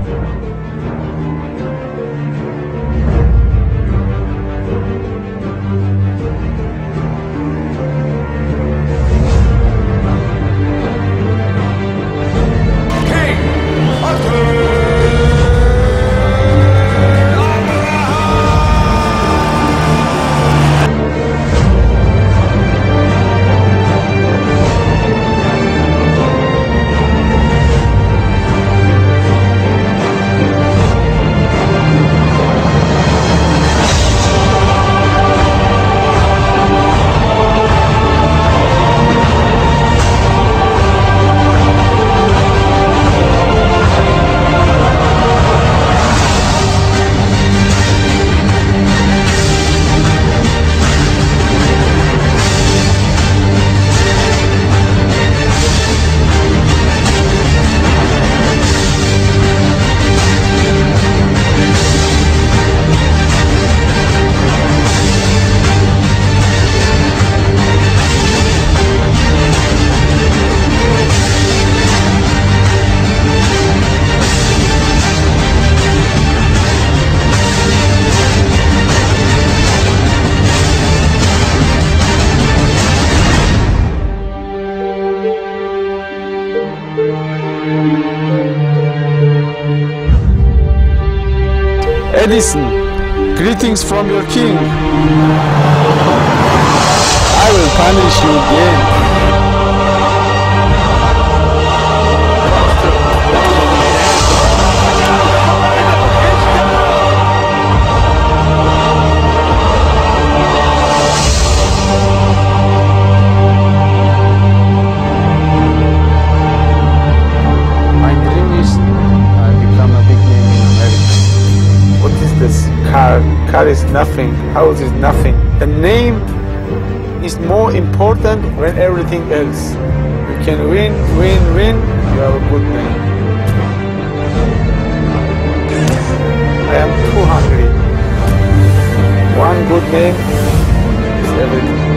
Edison, greetings from your king. I will punish you again. My dream is to become a big name in America. What is this? Car is nothing. House is nothing. The name is more important than everything else. You can win. You have a good name. I am too hungry. One good name is everything.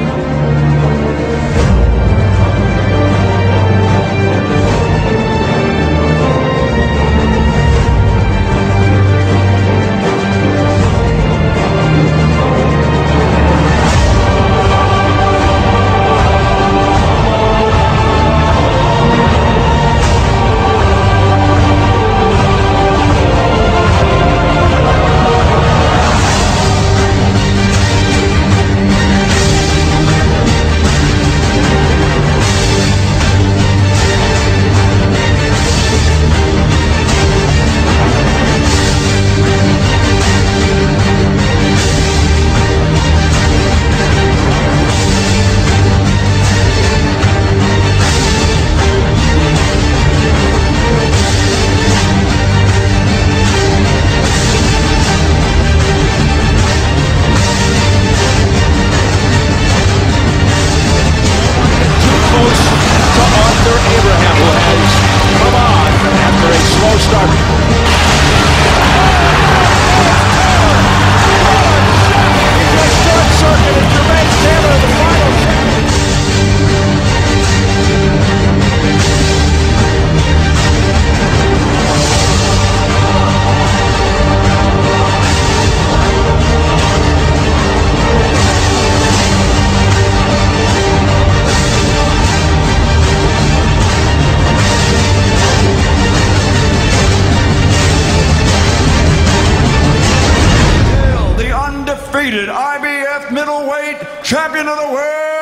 IBF middleweight champion of the world.